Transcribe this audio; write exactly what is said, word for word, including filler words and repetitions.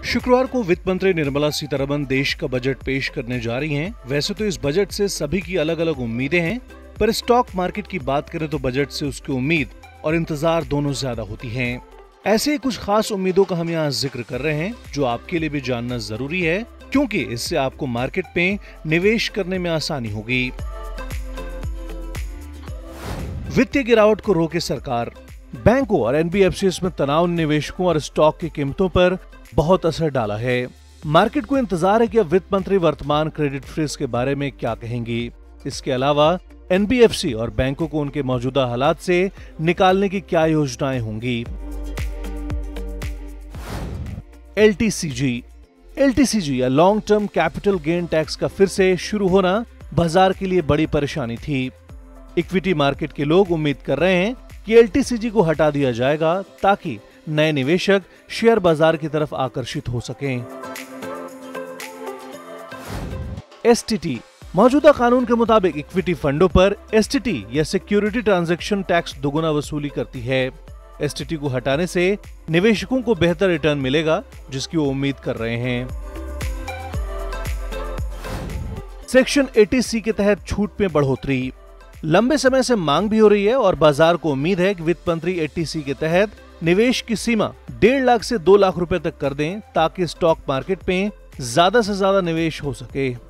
शुक्रवार को वित्त मंत्री निर्मला सीतारमण देश का बजट पेश करने जा रही हैं। वैसे तो इस बजट से सभी की अलग अलग उम्मीदें हैं, पर स्टॉक मार्केट की बात करें तो बजट से उसकी उम्मीद और इंतजार दोनों ज्यादा होती हैं। ऐसे ही कुछ खास उम्मीदों का हम यहाँ जिक्र कर रहे हैं जो आपके लिए भी जानना जरूरी है, क्योंकि इससे आपको मार्केट में निवेश करने में आसानी होगी। वित्तीय गिरावट को रोके सरकार। बैंकों और एन बी एफ सी में तनाव ने निवेशकों और स्टॉक की कीमतों पर बहुत असर डाला है। मार्केट को इंतजार है कि अब वित्त मंत्री वर्तमान क्रेडिट फ्रीज के बारे में क्या कहेंगी। इसके अलावा एन बी एफ सी और बैंकों को उनके मौजूदा हालात से निकालने की क्या योजनाएं होंगी। L T C G L T C G या long term capital gain tax का फिर से शुरू होना बाजार के लिए बड़ी परेशानी थी। इक्विटी मार्केट के लोग उम्मीद कर रहे हैं कि एल टी सी जी को हटा दिया जाएगा ताकि नए निवेशक शेयर बाजार की तरफ आकर्षित हो सकें। एस टी टी मौजूदा कानून के मुताबिक इक्विटी फंडों पर एस टी टी या सिक्योरिटी ट्रांजैक्शन टैक्स दोगुना वसूली करती है। एस टी टी को हटाने से निवेशकों को बेहतर रिटर्न मिलेगा, जिसकी वो उम्मीद कर रहे हैं। सेक्शन अस्सी सी के तहत छूट में बढ़ोतरी। लंबे समय से मांग भी हो रही है और बाजार को उम्मीद है कि वित्त मंत्री अस्सी सी के तहत निवेश की सीमा डेढ़ लाख से दो लाख रुपए तक कर दें ताकि स्टॉक मार्केट में ज्यादा से ज्यादा निवेश हो सके।